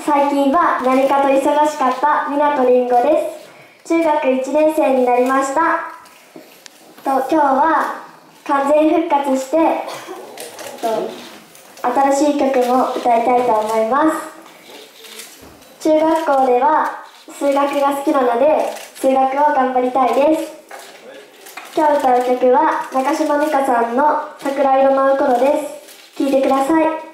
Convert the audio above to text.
最近は何かと忙しかった湊りんごです。中学1年生になりました。今日は完全復活して新しい曲も歌いたいと思います。中学校では数学が好きなので数学を頑張りたいです。今日歌う曲は中島美嘉さんの桜色舞う頃です。聴いてください。